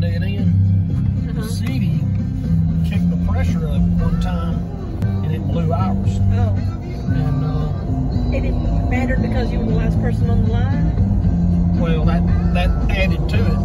dead end. The city kicked the pressure up one time, and it blew ours. Oh. And it mattered because you were the last person on the line? Well, that added to it.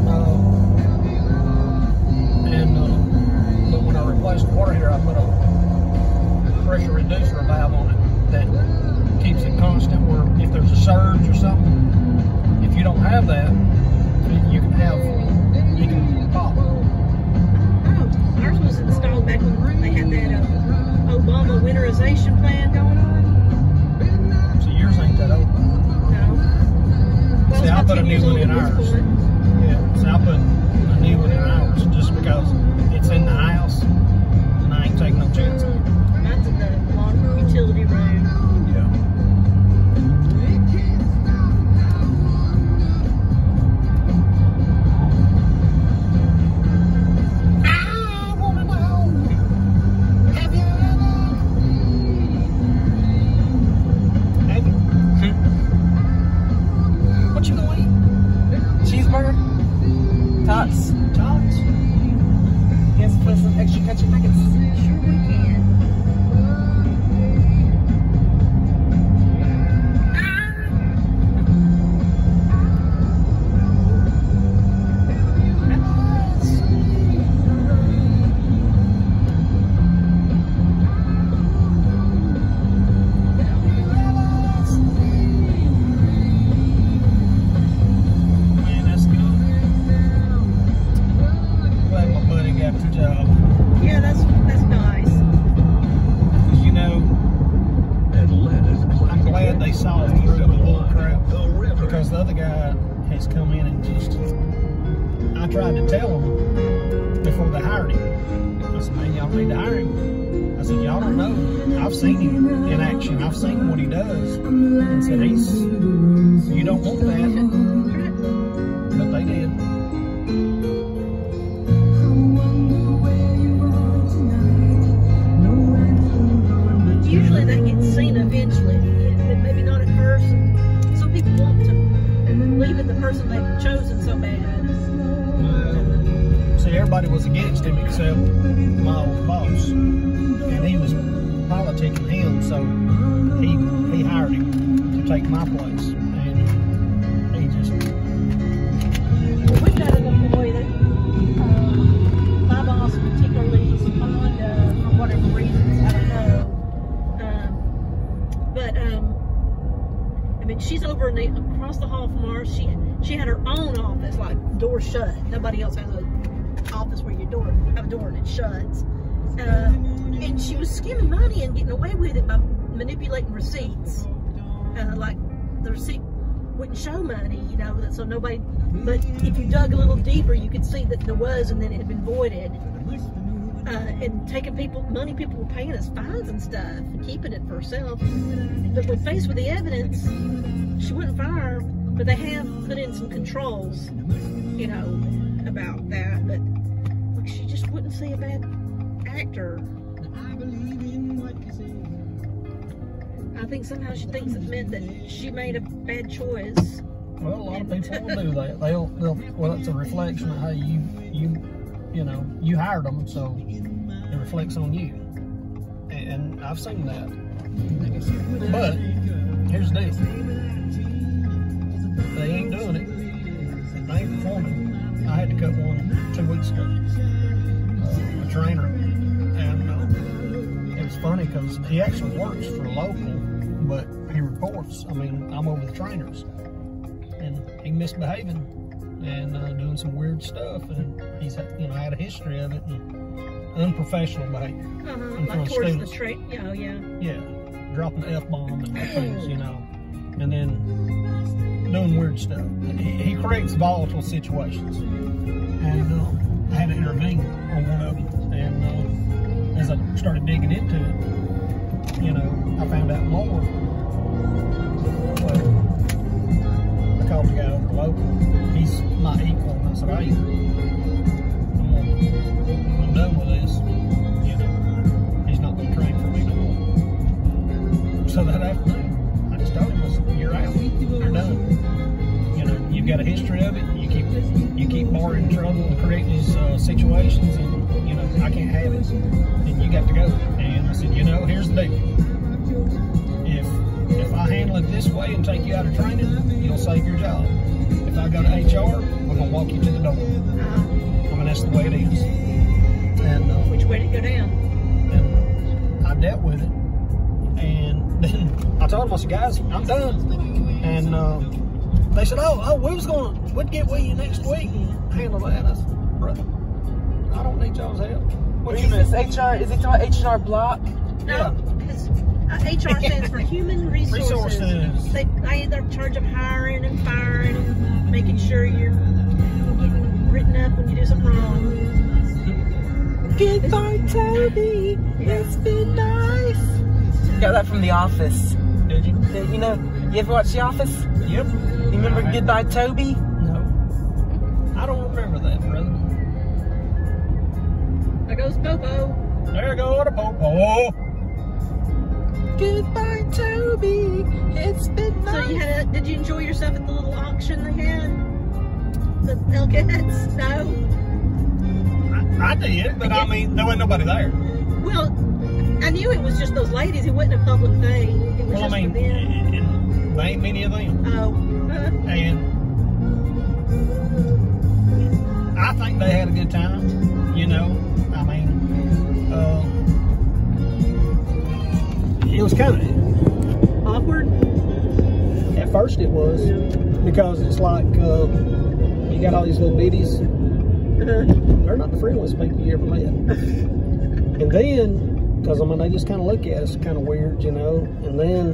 But when I replaced the water heater, I put a pressure reducer valve on it that keeps it constant, where if there's a surge or something, if you don't have that, you can pop. Oh, ours was installed back when they had that Obama winterization plan going on. So yours ain't that old? No. Well, See, I put a new one in ours. Yeah, so I put a new one in ours just because it's in the house and I ain't taking no chance on it. Mine's in the lawn utility room. Yeah. What you gonna eat? Cheeseburger? Tots. Tots? Yes, put some extra ketchup packets. Sure we can. Yeah, that's nice. You know, I'm glad they saw through the bull crap, because the other guy has come in and just, I tried to tell them before they hired him. I said, man, y'all need to hire him. I said, y'all don't know. I've seen him in action. I've seen what he does. And said, you don't want that. But they did. Usually that gets seen eventually, but maybe not at first. Some people want to believe in the person they've chosen so bad. See, everybody was against him except my old boss, and he was politicking him, so he hired him to take my place, and he just. Well, we've got an employee that my boss particularly is fond of, for whatever reasons, I don't know. But I mean, she's over across the hall from ours. She had her own office, like door shut. Nobody else has an office where you have a door and it shuts. And she was skimming money and getting away with it by manipulating receipts. Like the receipt wouldn't show money, you know, so nobody. But if you dug a little deeper, you could see that there was, and then it had been voided. And taking money people were paying us fines and stuff, and keeping it for herself. But when faced with the evidence, she wouldn't fire her. But they have put in some controls, you know, about that. But look, she just wouldn't see a bad actor. I think somehow she thinks it meant that she made a bad choice. Well, a lot of people will do that. Well, it's a reflection of how you know, you hired them, so it reflects on you. And I've seen that. But here's the deal. They ain't doing it. They ain't performing. I had to cut one 2 weeks ago. A trainer. And it was funny because he actually works for local, but he reports. I mean, I'm over the trainers. And he misbehaving and doing some weird stuff, and he's had a history of it, and unprofessional behavior in front of students. Yeah, dropping the F-bomb and things, you know, and then doing weird stuff. He creates volatile situations, and I had to intervene on one of them. And as I started digging into it, you know, I found out more. Well, I called the guy over local. He's my equal, and I said, hey, I'm done with this. You know, he's not going to train for me no more. So that afternoon, I just told him, I said, you're out. You're done. You know, you've got a history of it. You keep borrowing trouble and creating these situations, and you know I can't have it. And you got to go. And I said, you know, here's the deal. If I handle it this way and take you out of training, you'll save your job. If I go to HR, we're gonna walk you to the door. I mean, that's the way it is. And which way did it go down? And I dealt with it. And then I told them, I said, guys, I'm done. And they said, we'd get with you next week and handle that. I said, brother, I don't need y'all's help. What's your name? HR, is it called HR block? No, because HR stands for Human Resources. They're in charge of hiring and firing and making sure you're getting written up when you do something wrong. Goodbye, Toby. It's been nice. Got that from The Office. Did you? You know, you ever watch The Office? Yep. You remember Goodbye, Toby? No. I don't remember that, brother. There goes Bobo. There goes the Popo. Goodbye, Toby. It's been nice. So did you enjoy yourself at the little auction they had? The Elkheads? No? I did, but I mean, there wasn't nobody there. Well, I knew it was just those ladies. It wasn't a public thing. It was Well, just I mean, for them. there ain't many of them. Oh. And I think they had a good time, you know. I mean, it was kind of Awkward? at first it was, because it's like you got all these little biddies. They're not the friendliest people you ever met. And then, because I mean, they just kind of look at us kind of weird, you know. And then,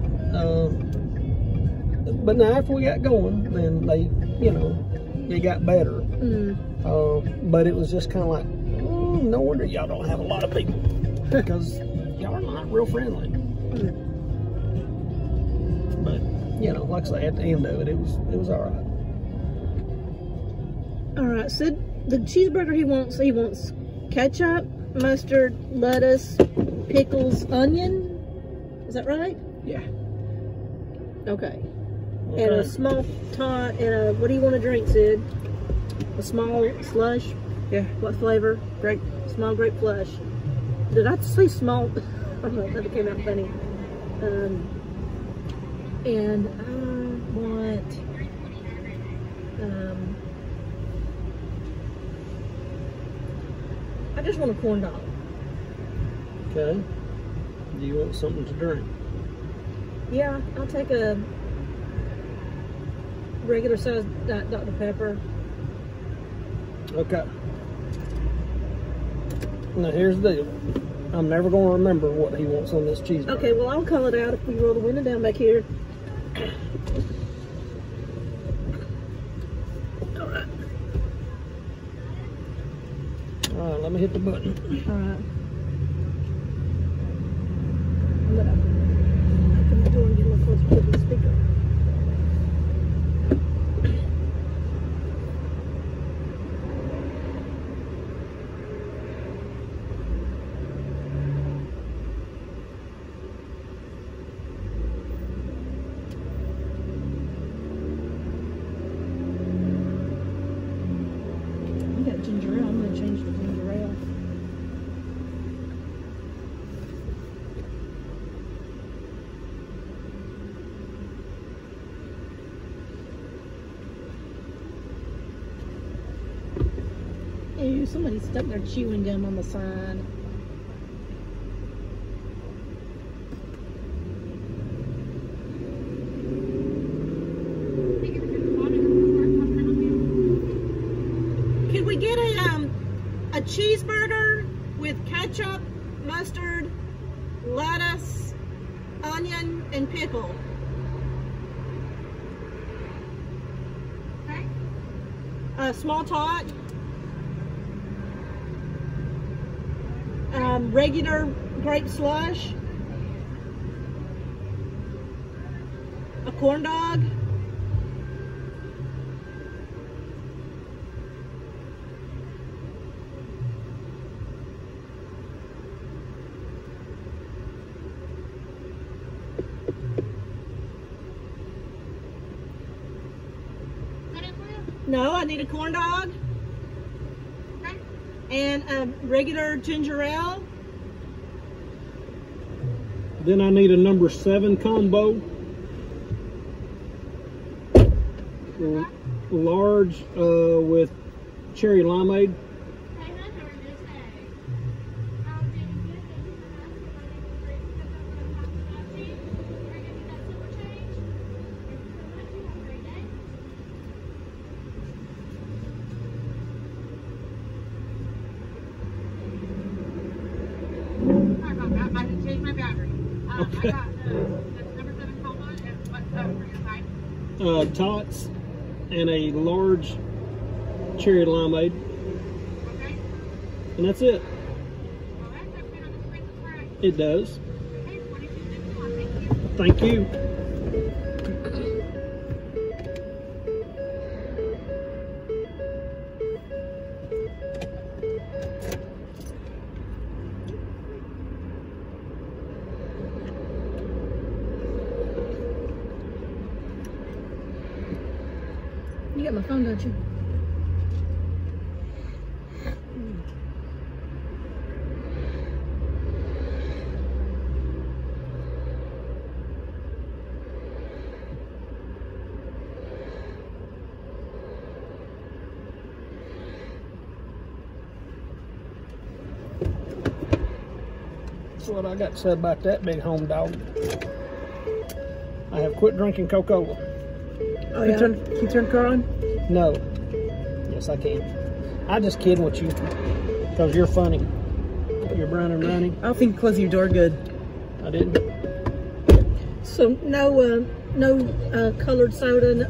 but now after we got going, then they, you know, it got better. But it was just kind of like, no wonder y'all don't have a lot of people, because y'all are not real friendly. But you know, like I say, at the end of it, it was all right. All right, Sid. The cheeseburger he wants ketchup, mustard, lettuce, pickles, onion. Is that right? Yeah. Okay. And a small tot, and a, what do you want to drink, Sid? A small slush? Yeah. What flavor? Grape. Small grape flush. Did I say small? I don't know, that came out funny. And I want, I just want a corn dog. Okay. Do you want something to drink? Yeah, I'll take a regular size Dr. Pepper. Okay. Now here's the deal. I'm never going to remember what he wants on this cheeseburger. Okay, well I'll call it out if we roll the window down back here. Alright. Alright, let me hit the button. Alright. I'm gonna open the door and get a little closer to the speaker. Ginger ale. I'm going to change the ginger ale. Ew, somebody stuck their chewing gum on the side. Can we get a cheeseburger with ketchup, mustard, lettuce, onion, and pickle? Okay. A small tot. Regular grape slush. A corn dog. No, I need a corn dog. Okay. And a regular ginger ale. Then I need a number 7 combo. Large with cherry limeade. I can change my battery. Okay. I got number 7 combo and what's for your side? Tots and a large cherry limeade. Okay. And that's it. Well, that's everything on the screen that's right. It does. Okay, 22.61. Thank you. Thank you. You got my phone, don't you? That's what I got to say about that big home dog. I have quit drinking Coca-Cola. Oh, yeah. Can you turn the car on? No. Yes, I can. I just kidding with you because you're funny. You're brown and runny. I don't think closing your door good. I didn't. So no colored soda.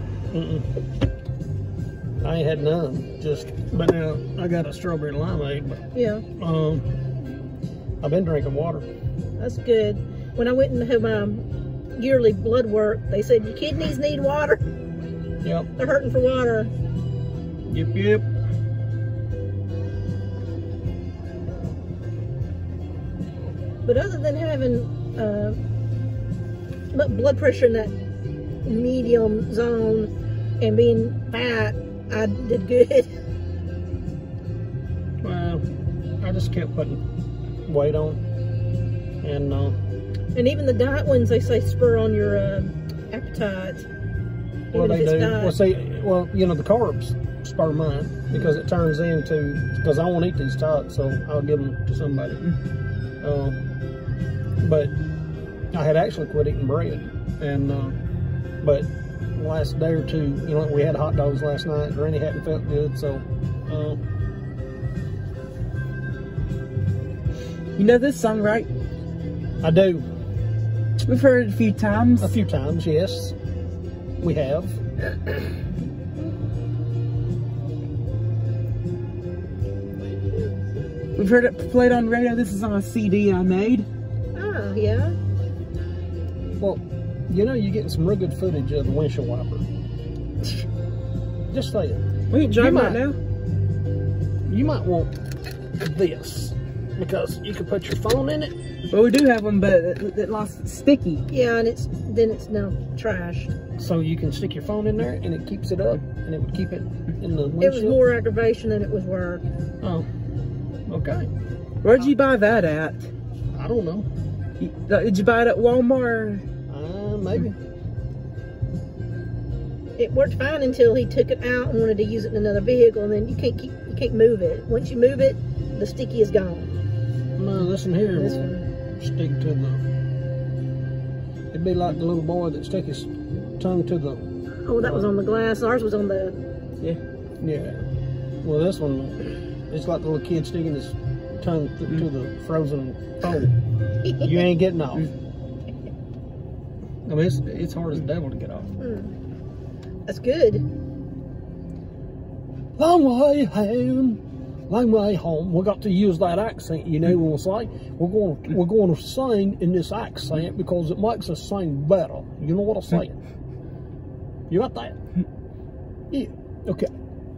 I ain't had none. But now I got a strawberry limeade. But Yeah, I've been drinking water. that's good. When I went and had my yearly blood work, they said your kidneys need water. Yep. They're hurting for water. Yep. But other than having blood pressure in that medium zone and being fat, I did good. Well, I just kept putting weight on, and And even the diet ones, they say spur on your appetite. well, Even they if it's do. diet. Well, see, you know, the carbs spur mine because it turns into, because I won't eat these tots, so I'll give them to somebody. But I had actually quit eating bread, and but the last day or two, you know, we had hot dogs last night. Rennie hadn't felt good, so You know this song, right? I do. We've heard it a few times. A few times, yes, we have. We've heard it played on radio. This is on a CD I made. Oh, yeah. Well, you know, you're getting some real good footage of the windshield wiper. Just say it. We ain't driving right might- now. You might want this because you can put your phone in it. Well, we do have one, but it lost its sticky. Yeah, and then it's now trashed. So you can stick your phone in there and it keeps it up and it would keep it in the windshield. It was more aggravation than it was work. Oh, okay. Where'd you buy that at? I don't know. Did you buy it at Walmart? Maybe. It worked fine until he took it out and wanted to use it in another vehicle, and then you can't move it. Once you move it, the sticky is gone. No, listen here. This Stick to the. It'd be like the little boy that stuck his tongue to the. Oh, that was on the glass. Ours was on the. Yeah. Well, this one, it's like the little kid sticking his tongue to the frozen phone. You ain't getting off. I mean, it's hard as the devil to get off. That's good. Long way home, long way home. We got to use that accent, you know. When we say we're going to sing in this accent because it makes us sing better. You know what I'm saying? You got that? Yeah. Okay.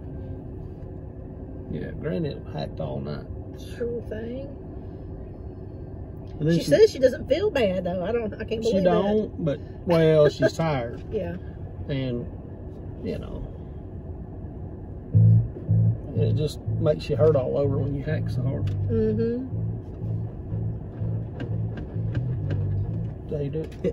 Yeah, Granny hacked all night. Sure thing. And then She says she doesn't feel bad though. I can't believe she don't, but well, she's tired, that. Yeah. and you know, It just makes you hurt all over when you hack so hard. Mm-hmm. That's how you do it.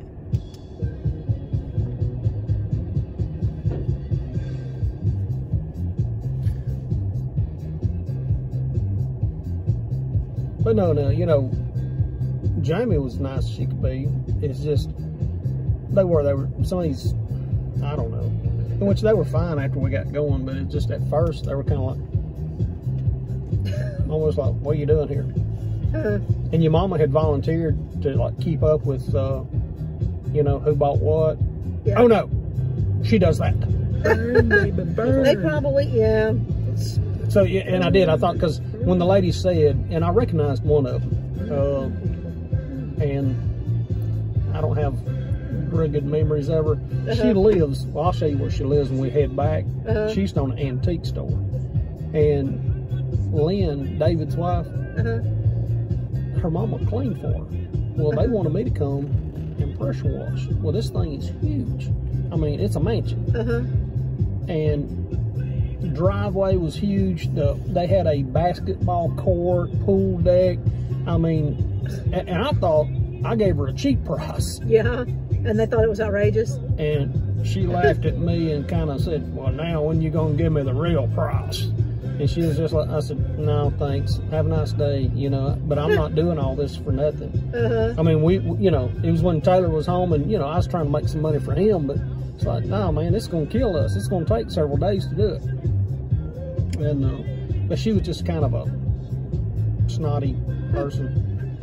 But no, you know, Jamie was nice as she could be. It's just, they were some of these, I don't know, in which they were fine after we got going, but it just at first, they were kind of like, almost like, what are you doing here? And your mama had volunteered to like keep up with, you know, who bought what. Yeah. Oh no, she does that. Burn, baby, burn. They probably, yeah. So, yeah, and I did. I thought, because when the lady said, and I recognized one of them, and I don't have real good memories of her. She lives, well, I'll show you where she lives when we head back. She used to own an antique store. And Lynn, David's wife, her mama cleaned for her. Well, they wanted me to come and pressure wash. Well, this thing is huge. I mean, it's a mansion. And the driveway was huge. They had a basketball court, pool deck. I mean, and I thought I gave her a cheap price. Yeah, and they thought it was outrageous. And she laughed at me and kind of said, well, now when you gonna give me the real price? And she was just like, I said, no, thanks. Have a nice day, you know, but I'm not doing all this for nothing. I mean, we, you know, it was when Taylor was home and, you know, I was trying to make some money for him, but it's like, no, man, it's going to kill us. It's going to take several days to do it. And, but she was just kind of a snotty person.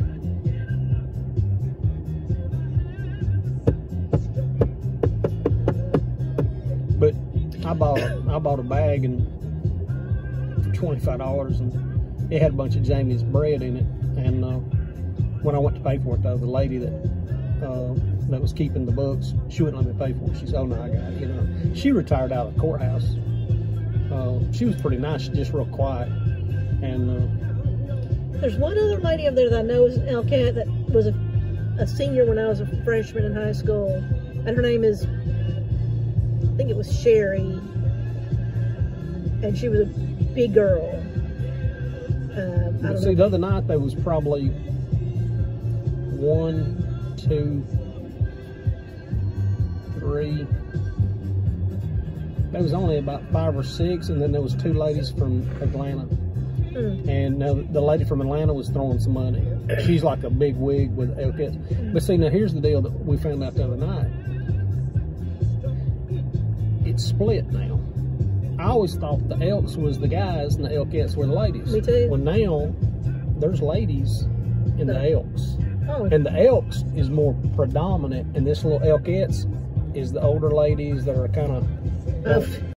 But I bought a bag and for $25, and it had a bunch of Jamie's bread in it. And when I went to pay for it, though, the lady that was keeping the books, she wouldn't let me pay for it. She said, "Oh no, I got it." You know, she retired out of the courthouse. She was pretty nice, just real quiet. And there's one other lady up there that I know is Elcat that was a senior when I was a freshman in high school, and her name is, I think it was Sherry, and she was a big girl. See, the other night there was probably 1, 2, 3. There was only about 5 or 6, and then there was 2 ladies from Atlanta. And the lady from Atlanta was throwing some money. She's like a big wig with Elkets. But see, now here's the deal that we found out the other night. It's split now. I always thought the Elks was the guys and the Elkettes were the ladies. Me too. Well, now there's ladies in the Elks. Oh. And the Elks is more predominant, and this little Elkettes is the older ladies that are kind of